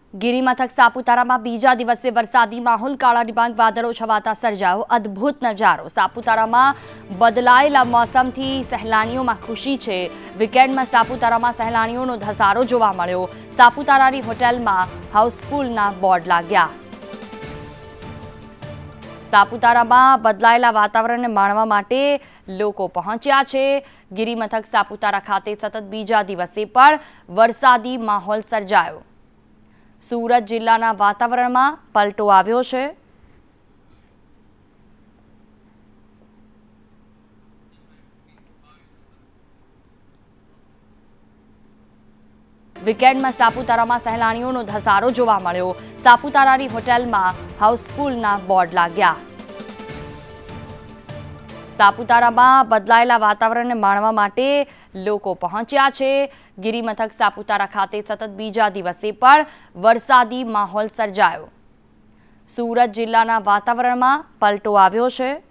ગિરિમથક સાપુતારામાં બીજા દિવસે વરસાદી માહોલ, કાળા ડિબાંગ વાદળો છવાતા સર્જાયો અદ્ભુત નજારો। સાપુતારામાં બદલાયેલા મોસમથી સહેલાણીઓમાં ખુશી છે। વીકેન્ડમાં સાપુતારામાં સહેલાણીઓનો ધસારો જોવા મળ્યો। સાપુતારાની હોટેલમાં હાઉસફુલના બોર્ડ લાગ્યા। સાપુતારામાં બદલાયેલા વાતાવરણને માણવા માટે લોકો પહોંચ્યા છે। ગિરિમથક સાપુતારા ખાતે સતત બીજા દિવસે પણ વરસાદી માહોલ સર્જાયો। सूरत जिल्लाना वातावरणमां पलटो आव्यो छे। वीकेन्डमां सापुतारामां सहेलाणीओनो धसारो जोवा मळ्यो। सापुतारानी होटेलमां हाउसफुलना बोर्ड लाग्या। सापुतारामां बदलाયેલા वातावरणने माणवा माटे लोको पहोंच्या छे। गिरिमथक सापुतारा खाते सतत बीजा दिवसे पण वरसादी माहोल सर्जायो। सूरत जिल्लाना वातावरणमां पलटो आव्यो छे।